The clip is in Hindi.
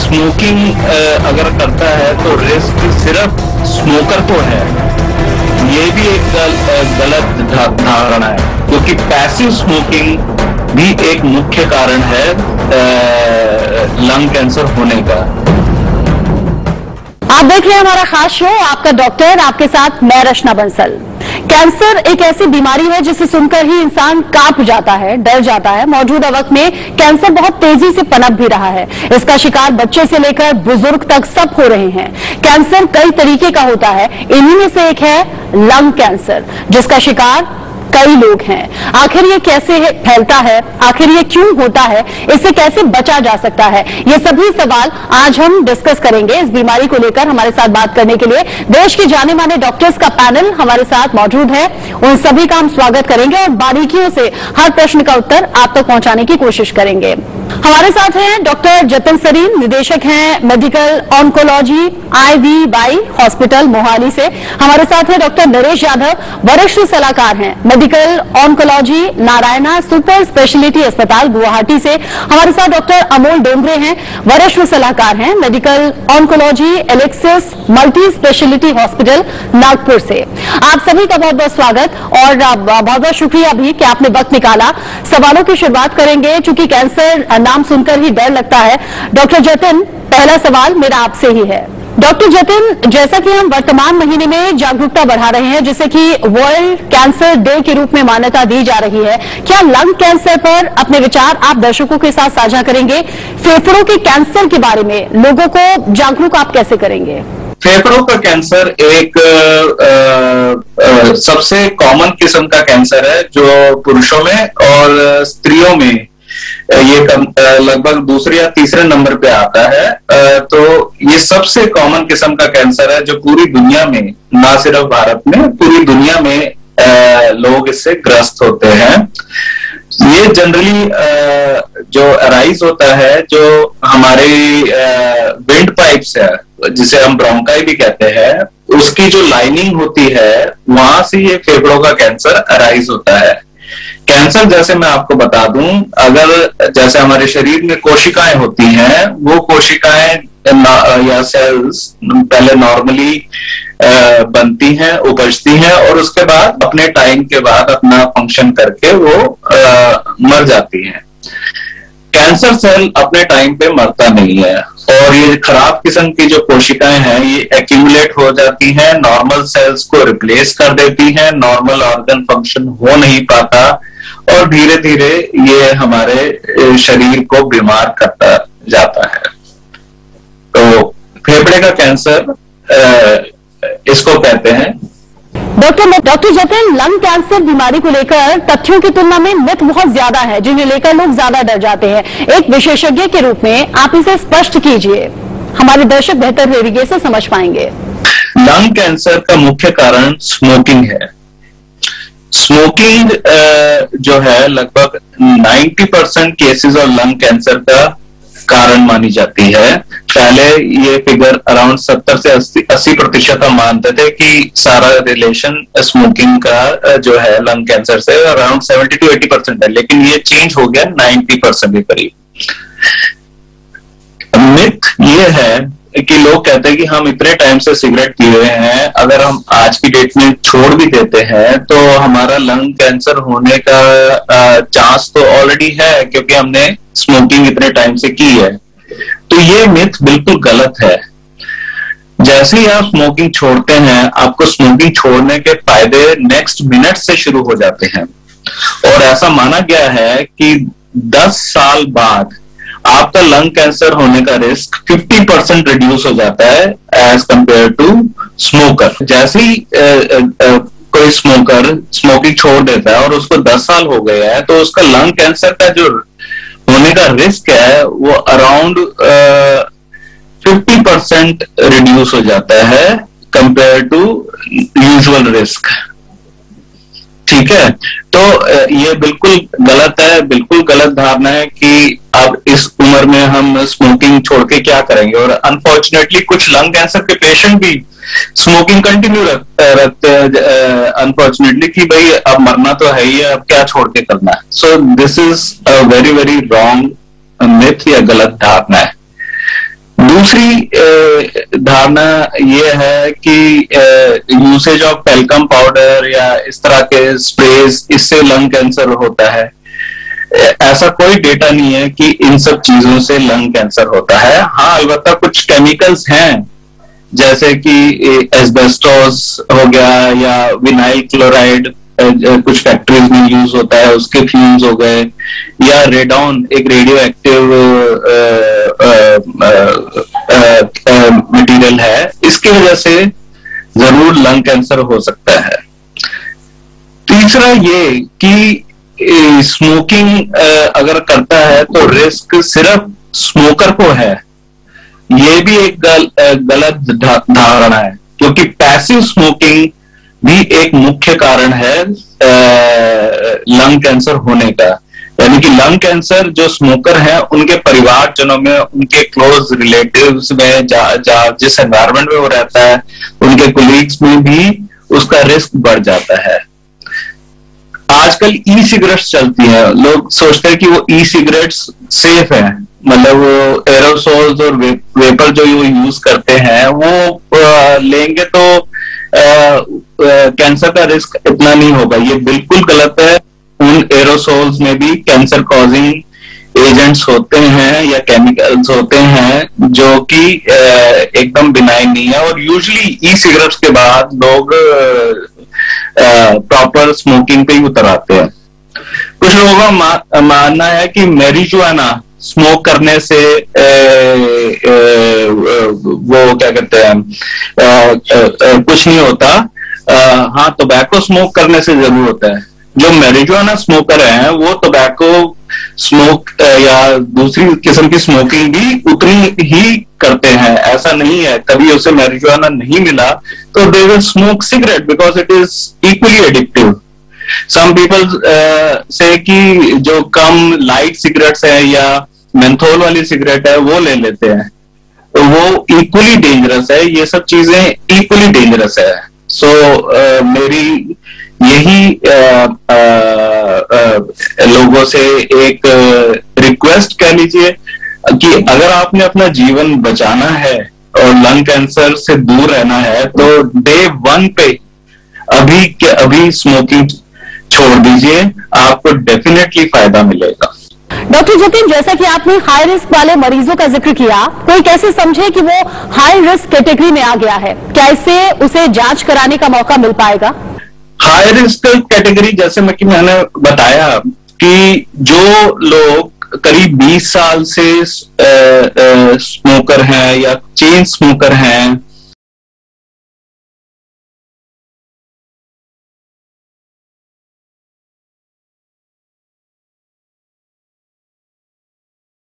स्मोकिंग अगर करता है तो रिस्क सिर्फ स्मोकर को है, ये भी एक गलत धारणा है, क्योंकि पैसिव स्मोकिंग भी एक मुख्य कारण है लंग कैंसर होने का। आप देख रहे हैं हमारा खास शो आपका डॉक्टर, आपके साथ मैं रचना बंसल। कैंसर एक ऐसी बीमारी है जिसे सुनकर ही इंसान कांप जाता है, डर जाता है। मौजूदा वक्त में कैंसर बहुत तेजी से पनप भी रहा है। इसका शिकार बच्चे से लेकर बुजुर्ग तक सब हो रहे हैं। कैंसर कई तरीके का होता है, इन्हीं में से एक है लंग कैंसर, जिसका शिकार कई लोग हैं। आखिर ये कैसे फैलता है, आखिर ये क्यों होता है, इससे कैसे बचा जा सकता है, ये सभी सवाल आज हम डिस्कस करेंगे। इस बीमारी को लेकर हमारे साथ बात करने के लिए देश के जाने माने डॉक्टर्स का पैनल हमारे साथ मौजूद है। उन सभी का हम स्वागत करेंगे और बारीकियों से हर प्रश्न का उत्तर आप तक पहुंचाने की कोशिश करेंगे। हमारे साथ हैं डॉक्टर जतिन सरीन, निदेशक हैं medical oncology IVY hospital Mohali से। हमारे साथ हैं डॉक्टर नरेश यादव, वरिष्ठ सलाहकार हैं medical oncology Narayana super speciality अस्पताल गुवाहाटी से। हमारे साथ डॉक्टर अमोल डोंगरे हैं, वरिष्ठ सलाहकार हैं medical oncology Alexis multi speciality hospital Nagpur से। आप सभी का बहुत बहुत स्वागत और बहुत बहुत शुक्रिया भी कि आपने वक्त निकाला। सवालों की शुरुआत करेंगे, चूंकि कैंसर नाम सुनकर ही डर लगता है। डॉक्टर जतिन, पहला सवाल मेरा आपसे ही है। डॉक्टर जतिन, जैसा कि हम वर्तमान महीने में जागरूकता बढ़ा रहे हैं, जिसे कि वर्ल्ड कैंसर डे के रूप में मान्यता दी जा रही है, क्या लंग कैंसर पर अपने विचार आप दर्शकों के साथ साझा करेंगे? फेफड़ों के कैंसर के बारे में लोगों को जागरूक आप कैसे करेंगे? फेफड़ों का कैंसर एक सबसे कॉमन किस्म का कैंसर है जो पुरुषों में और स्त्रियों में ये लगभग दूसरे या तीसरे नंबर पे आता है। तो ये सबसे कॉमन किस्म का कैंसर है जो पूरी दुनिया में, ना सिर्फ भारत में, पूरी दुनिया में लोग इससे ग्रस्त होते हैं। ये जनरली जो अराइज होता है, जो हमारे विंड पाइप्स है, जिसे हम ब्रोंकाई भी कहते हैं, उसकी जो लाइनिंग होती है वहां से ये फेफड़ों का कैंसर अराइज होता है। कैंसर, जैसे मैं आपको बता दूं, अगर जैसे हमारे शरीर में कोशिकाएं होती हैं, वो कोशिकाएं या सेल्स पहले नॉर्मली बनती हैं, उपजती हैं और उसके बाद अपने टाइम के बाद अपना फंक्शन करके वो मर जाती हैं। कैंसर सेल अपने टाइम पे मरता नहीं है और ये खराब किस्म की जो कोशिकाएं हैं ये एक्यूमुलेट हो जाती हैं, नॉर्मल सेल्स को रिप्लेस कर देती हैं, नॉर्मल ऑर्गन फंक्शन हो नहीं पाता और धीरे धीरे ये हमारे शरीर को बीमार करता जाता है। तो फेफड़े का कैंसर इसको कहते हैं। डॉक्टर जतिन, लंग कैंसर बीमारी को लेकर तथ्यों की तुलना में मिथ बहुत ज्यादा है, जिन्हें लेकर लोग ज्यादा डर जाते हैं। एक विशेषज्ञ के रूप में आप इसे स्पष्ट कीजिए, हमारे दर्शक बेहतर तरीके से समझ पाएंगे। लंग कैंसर का मुख्य कारण स्मोकिंग है। स्मोकिंग जो है लगभग 90% केसेस ऑफ लंग कैंसर का कारण मानी जाती है। पहले ये फिगर अराउंड 70 से 80% हम मानते थे कि सारा रिलेशन स्मोकिंग का जो है लंग कैंसर से अराउंड 70 to 80% है, लेकिन ये चेंज हो गया 90% के करीब। मिथ ये है कि लोग कहते हैं कि हम इतने टाइम से सिगरेट पी रहे हैं, अगर हम आज की डेट में छोड़ भी देते हैं तो हमारा लंग कैंसर होने का चांस तो ऑलरेडी है, क्योंकि हमने स्मोकिंग इतने टाइम से की है। तो ये मिथ बिल्कुल गलत है। जैसे ही आप स्मोकिंग छोड़ते हैं, आपको स्मोकिंग छोड़ने के फायदे नेक्स्ट मिनट से शुरू हो जाते हैं और ऐसा माना गया है कि 10 साल बाद आपका लंग कैंसर होने का रिस्क 50% रिड्यूस हो जाता है एज कंपेयर टू स्मोकर। जैसे ही कोई स्मोकर स्मोकिंग छोड़ देता है और उसको 10 साल हो गए हैं, तो उसका लंग कैंसर का जो होने का रिस्क है वो अराउंड 50% रिड्यूस हो जाता है कंपेयर टू यूजुअल रिस्क। ठीक है, तो ये बिल्कुल गलत है, बिल्कुल गलत धारणा है कि अब इस उम्र में हम स्मोकिंग छोड़ के क्या करेंगे। और अनफॉर्चुनेटली कुछ लंग कैंसर के पेशेंट भी स्मोकिंग कंटिन्यू रखते हैं अनफॉर्चुनेटली, कि भाई अब मरना तो है ही, अब क्या छोड़ के करना है। So this is a very very wrong myth या गलत धारणा है। दूसरी धारणा ये है कि यूसेज ऑफ टेल्कम पाउडर या इस तरह के स्प्रेज, इससे लंग कैंसर होता है। ऐसा कोई डेटा नहीं है कि इन सब चीजों से लंग कैंसर होता है। हाँ, अलबत्ता कुछ केमिकल्स हैं, जैसे कि एस्बेस्टोस हो गया या विनाइल क्लोराइड कुछ फैक्ट्रीज में यूज होता है, उसके फ्यूम्स हो गए, या रेडॉन एक रेडियो एक्टिव मटेरियल है, इसकी वजह से जरूर लंग कैंसर हो सकता है। तीसरा ये कि स्मोकिंग अगर करता है तो रिस्क सिर्फ स्मोकर को है, ये भी एक गलत धारणा है, क्योंकि पैसिव स्मोकिंग भी एक मुख्य कारण है लंग कैंसर होने का। यानी कि लंग कैंसर जो स्मोकर है उनके परिवारजनों में, उनके क्लोज रिलेटिव्स में, जिस एनवायरमेंट में वो रहता है, उनके कोलीग्स में भी उसका रिस्क बढ़ जाता है। आजकल ई सिगरेट्स चलती हैं, लोग सोचते हैं कि वो ई सिगरेट्स सेफ है, मतलब वो एरोसोल्स और वेपर जो वो यूज करते हैं वो लेंगे तो कैंसर का रिस्क इतना नहीं होगा। ये बिल्कुल गलत है। उन एरोसोल्स में भी कैंसर कॉजिंग एजेंट्स होते हैं या केमिकल्स होते हैं जो कि एकदम बिनाइन नहीं है, और यूजुअली ई सिगरेट्स के बाद लोग प्रॉपर स्मोकिंग पे ही उतर आते हैं। कुछ लोगों का मानना है कि मैरिजुआना स्मोक करने से वो क्या कहते हैं कुछ नहीं होता। हाँ, टोबैको स्मोक करने से जरूर होता है। जो मैरिजुआना स्मोकर हैं वो टोबैको स्मोक या दूसरी किस्म की स्मोकिंग भी उतनी ही करते हैं। ऐसा नहीं है कभी उसे मैरिजुआना नहीं मिला तो they will smoke cigarette because it is equally addictive. Some people say कि जो कम लाइट सिगरेट्स है या मेंथोल वाली सिगरेट है वो ले लेते हैं, तो वो इक्वली डेंजरस है। ये सब चीजें इक्वली डेंजरस है। सो मेरी यही लोगों से एक रिक्वेस्ट कह लीजिए कि अगर आपने अपना जीवन बचाना है और लंग कैंसर से दूर रहना है तो डे 1 पे अभी के अभी स्मोकिंग छोड़ दीजिए, आपको डेफिनेटली फायदा मिलेगा। डॉक्टर जतिन, जैसा कि आपने हाई रिस्क वाले मरीजों का जिक्र किया, कोई कैसे समझे कि वो हाई रिस्क कैटेगरी में आ गया है? क्या इससे उसे जांच कराने का मौका मिल पाएगा? हाई रिस्क कैटेगरी जैसे मैंने बताया कि जो लोग करीब 20 साल से स्मोकर हैं या चेन स्मोकर हैं